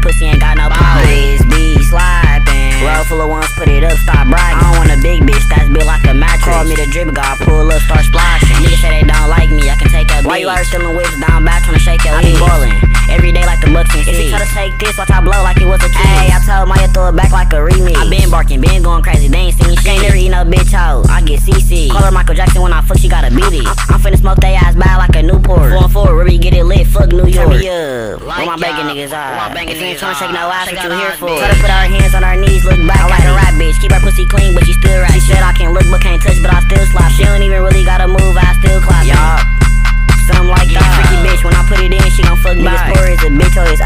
pussy ain't got no power. This be slapping. Roll full of ones, put it up, stop bragging. I don't want a big bitch that's built like a mattress. Call me the drip god, pull up, start splashing. Niggas say they don't like me, I can take a bitch. Why you out here stealing whips down back trying to shake your head? I be ballin' every day like the Bucks and If he try to take this, watch I blow like it was a kid. Ayy, I told Maya throw it back like a remix. I been barking, been going crazy, they ain't seen shit. Ain't never eat no bitch hoe, I get CC. Call her Michael Jackson when I fuck, she gotta beat it. I'm finna smoke they ass bad like a Newport. 4-4, Ruby get it lit, fuck New York. Turn me up, where my bangin' niggas are. If you ain't tryna shake no ass, what you here for? Try to put our hands on our knees, look back. I like a rap bitch, keep her pussy clean, but she still right. She said I can look but can't touch, but I still slap. She don't even really gotta move, I still clap. Y'all, something like that. Freaky bitch, when I put it in, she gon' fuck me. Niggas poor as a bitch, or his